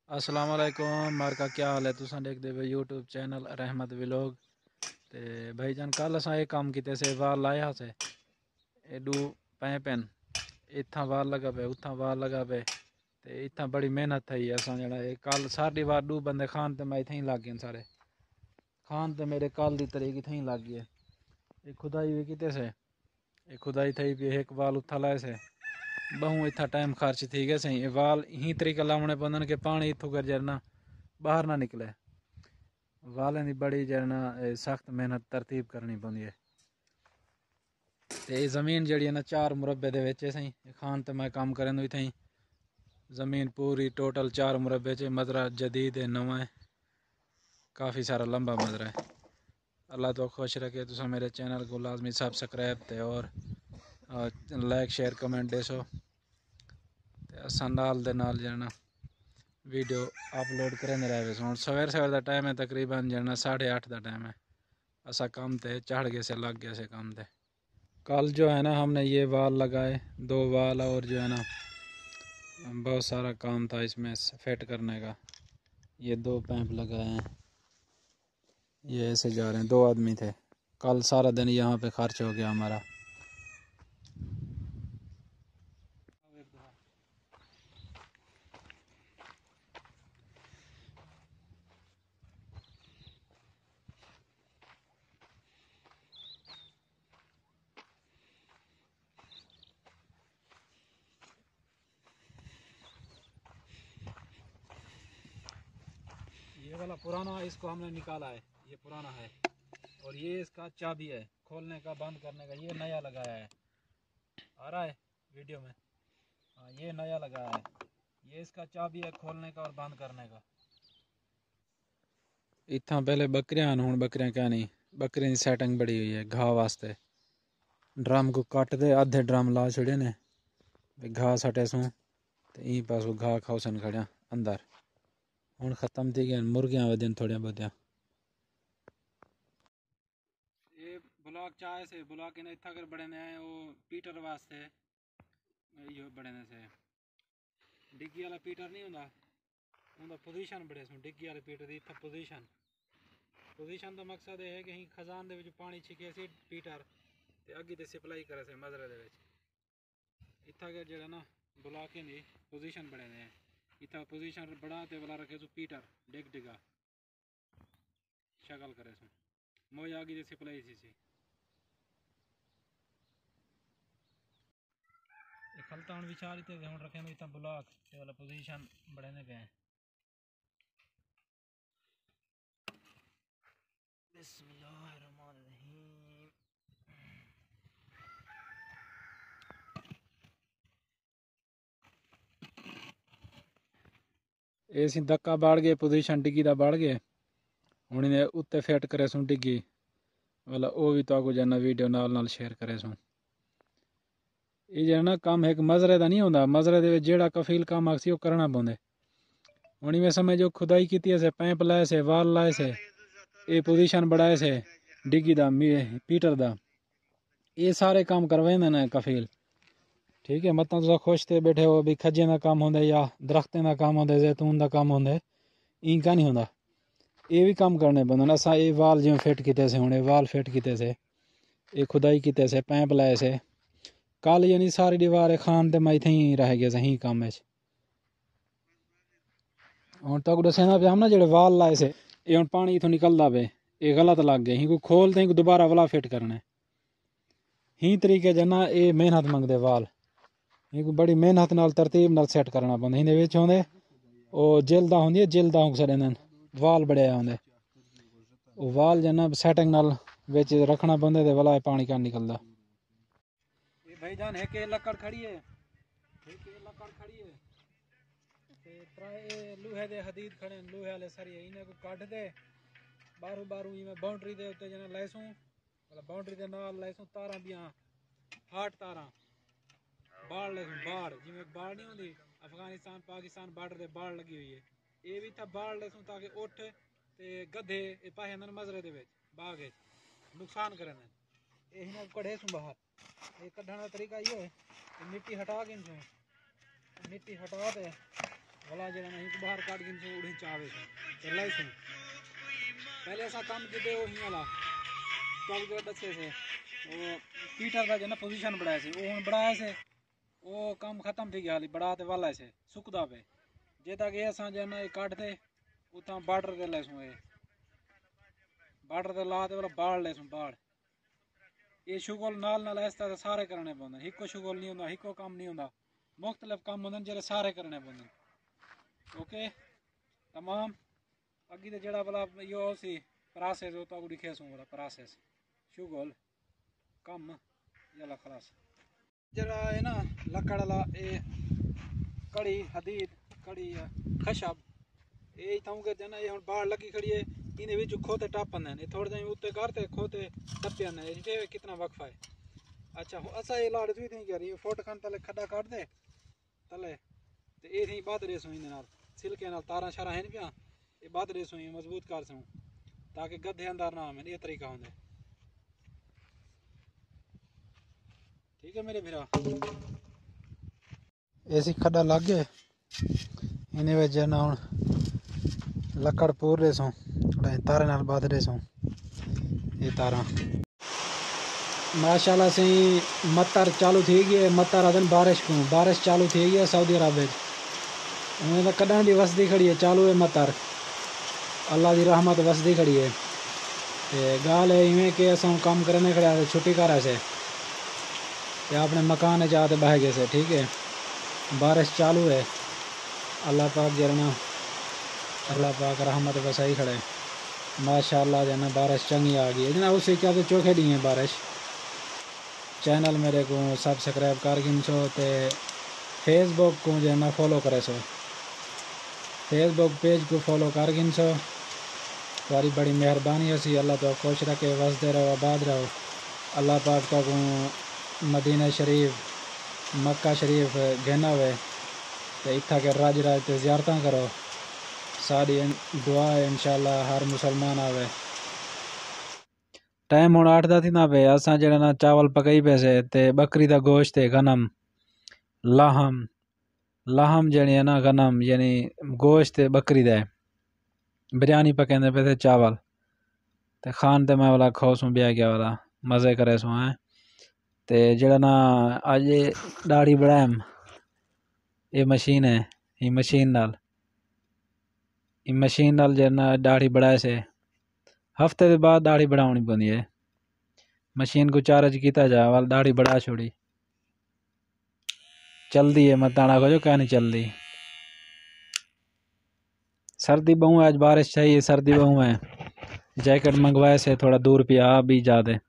अस्सलाम वालेकुम मारका क्या हाल है। तुसां देखदे पे यूट्यूब चैनल रहमत व्लॉग। ते भाईजान कल असां ये काम कीते से वाल लाया से एडू पैन इत्थां वाल लगा पे उत्थां वाल लगा पे ते इत्थां बड़ी मेहनत थी असां जड़ा कल सारी बार दू बंदे खान ते मैं इत्थें ही लग गए सारे खान ते मेरे कल दी तरीक इत्थें ही लग गए। ये खुदाई भी किते से ये खुदाई थी भी एक वाल उत्था लाए से बहु इतना टाइम खर्च थी गए सही वाल ही तरीका लाने पौंदन कि पानी इतों कर जरना बाहर ना निकले। वालें की बड़ी जरना सख्त मेहनत तरतीब करनी पौंदी है। ते जमीन जी है ना 4 मुरब्बे दे विच सही खान ते मैं काम करें इतें जमीन पूरी टोटल 4 मुरब्बे च मजरा जदीद है नवा है काफ़ी सारा लंबा मजरा है। अल्लाह तो खुश रखे तुसा मेरे चैनल को लाजमी सब्सक्राइब ते और लाइक शेयर कमेंट देसो असां नाल दे नाल जाना वीडियो अपलोड करेंदे रहे। हुण सवेर सवेर का टाइम है तकरीबन जाना 8:30 का टाइम है। असा काम ते चढ़ गए से लग गए से काम ते। कल जो है ना हमने ये वाल लगाए 2 वाल और जो है ना बहुत सारा काम था इसमें फिट करने का। ये 2 पैंप लगाए हैं ये ऐसे जा रहे हैं 2 आदमी थे। कल सारा दिन यहाँ पे खर्च हो गया हमारा। ये वाला पुराना इसको हमने निकाला है ये पुराना है और ये इसका चाबी है खोलने का बंद करने का। ये नया लगाया है आ रहा है वीडियो में। हाँ ये नया लगाया है ये इसका चाबी है खोलने का और बंद करने का। इतना पहले बकरियां हूँ बकरियां क्या नहीं बकरियां की सैटिंग बड़ी हुई है घाह वास्ते। ड्रम को कट दे आधे ड्रम ला छड़े ने घाह सटे सूँ तो यहीं पास वो घाह खाओ सन खड़ा अंदर हूँ खत्म थी गए मुर्गियां वजन थोड़िया बहुतिया। ये ब्लॉक चाहे से ब्लॉक इन्हें इतना कर बड़े ने वो पीटर वास्ते यो बड़े ने से डिग्गी वाला पीटर नहीं होता उनका पोजीशन बड़े सुन डिग्गी वाले पीटर की इतना पोजीशन का मकसद ये है कि खजान दे पानी छिके सी पीटर ते अगे ते सप्लाई करे से मजरे दे इतना के जरा ना ब्लॉक की पोजीशन बड़े ने इतना पोजीशन बड़ा ते वाला रखे सु पीटर डिग डिगा शक्ल करे सु मोय आगे ते सप्लाई सी खलता हूँ विचार इतने हूँ रखे इतना ब्लॉक ते वाला पोजीशन बड़े ने गए। बिस्मिल्लाहिर्रहमानिर्रहीम। ये धक्का बढ़ गए पोजीशन डिग्गी का बढ़ गए हूँ इन्हें उत्ते फिट करे सूँ डिग्गी वाला वो भी तो जाना वीडियो नाल शेयर करे सूँ। ये जो ना काम एक मजरे का नहीं होंगे मजरे के जेड़ा कफील काम आखसी करना पौंदे। हूँ इवें समझो खुदाई की से पैंप लाए से वाल लाए से ये पोजीशन बढ़ाए से डिग्गी का पीटर का ये सारे काम करवाएंदे ने कफील। ठीक है मतलब तुम खुश थे बैठे हो भी खज्जें का काम होंगे या दरख्तें का काम होंगे जैतून का काम होंगे इंका नहीं होंगे ये भी काम करने पौंदे। असा ये वाल जिवें फिट किते से हुणे वाल फिट किते से ये खुदाई किते से पैंप लाए से कल यानी सारी दीवार खान ते मैं इत्थें ही रह गया सही काम हूँ तक दसेंदा पे हम ना जो वाल लाए से ये हूँ पानी इतों निकलता पे ये गलत लग गए ही खोलते ही दोबारा वाला फिट करना ही तरीके जना ये मेहनत मंगते वाल ही बड़ी मेहनत नाल तरतीब नाल सेट करना पौंदा इहदे विच होंदे ओ जिल्दा होंदी जिल्दा छड़े वाल बड़े होंदे वो वाल जना सैटिंग नाल विच रखना पौंदे ते वाला पानी का निकलदा। ये भाईजान है के लकड़ खड़ी है लकड़ खड़ी है ते त्राए लोहे दे हदीद खड़े लोहे वाले सरिये इन्हें को काट दे बारू बारू इवें बाउंड्री दे उत्ते जना लैसूं वाला बाउंड्री दे नाल लैसूं तारां बियां हाट तारां बाड़ लगी बाड़ जिमें बाड़ नहीं होंगी अफगानिस्तान पाकिस्तान बॉर्डर दे बाड़ लगी हुई है ये भी था बाड़ लैसूं ताकि उठ ते गधे ये पाए अंदर मजरे दे विच बाग नुकसान करें ये इन्हें कढ़े सूं बाहर ये कढ़ने का तरीका ये है मिट्टी हटा के मिट्टी हटा दे वाला जरा नहीं बाहर काट के इनसे उड़ी चावे से चला से पहले ऐसा काम किते वो ही वाला तो अब जो बच्चे से वो पीटर का जो ना पोजीशन बढ़ाया से वो बढ़ाया से वो काम खत्म थी गया बढ़ाते वाला से सुकदा पे जे तक ये असा जो ना काटते उतना बॉर्डर दे लेसूं ये बॉर्डर ते ला ते वाला बाड़ लेसूं बाड़ ये शुगल नाल नाल इस तरह सारे करने पौंदे हिको शुगल नहीं होंदा हिको काम नहीं होंदा मुख्तलिफ काम होंदे जेह्ड़े सारे करने पौंदे ओके तमाम अग्गी ते जेह्ड़ा भला यो सी प्रोसेस ओ तो दिखेसूं वाला प्रोसेस शुगल कम जला खलास जरा है ना लकड़ वाला ये कड़ी हदीद कड़ी खशब ये इथां के जना ये हुन बाड़ लगी खड़ी है इने विच खोते टापन है थोड़े दिन उत्ते करते खोते टप्पन है ये कितना वक्फा है अच्छा असा ये लाड़ थी थी करी फोट खान तले खड्डा काट दे तले ते ए थी बाद रेसो इन नाल सिलके नाल तारा शारा हैं पिया ये बाद रेसो मजबूत कर सऊं ताकि गधे अंदर ना आवे ये तरीका होंदे ठीक है मेरे भरा ऐसी खड्डा लग गए इन्हें वे जना हुन लकड़ पूर रेसो तारे नाल बाद रेसो ये तारा माशाल्लाह से मतर चालू थी गई मतर आदन बारिश चालू थी गई सऊदी अरब उन्हें तो कदम भी वसदी खड़ी है चालू है मतर अल्लाह की रहमत वसदी खड़ी है गाल है इवें कि अस काम करने खड़े छुट्टी कर ऐसे अपने मकान जाते बह गए से ठीक है बारिश चालू है अल्लाह पाक जरना अल्लाह पाक रहमत वसाई खड़े माशाल्लाह जना बारिश चंगी आ गई है जना उसे क्या तो चौखे दी है बारिश चैनल मेरे को सब्सक्राइब कर गिनसो ते फेसबुक को जो ना फॉलो करे सो फेसबुक पेज को फॉलो कर गिनसो तुम्हारी बड़ी मेहरबानी है अल्लाह तो खुश रखे वसदे रहो आबाद रहो अल्लाह पाक तो को मदीना शरीफ मक्का शरीफ घेना हुए तो इत्था के राज राज ते ज़ियारतां करो सारी दुआ है इंशाल्लाह हर मुसलमान आवे टाइम हुण 8 दा थी ना पे असां जड़ा ना चावल पकई पैसे ते बकरी दा गोश्त है गनम लाहम जणी है ना गनम यानी गोश्त बकरी दा बिरयानी पकेंदे पे थे चावल ते खान ते मैं वाला खाऊं ब्याह गया वाला मज़े करे सो हैं ते जड़ा ना अज दाढ़ी बढ़ाएम ये मशीन है ये मशीन नाल जना दाढ़ी बढ़ाए से हफ्ते के बाद दाढ़ी बढ़ानी पौंदी है मशीन को चार्ज किया जा वाल दाढ़ी बढ़ा छोड़ी चलती है मत ताना को जो क्या नहीं चलती सर्दी बहु है आज बारिश चाहिए सर्दी बहु है जैकेट मंगवाए से थोड़ा दूर पिया भी ज़्यादा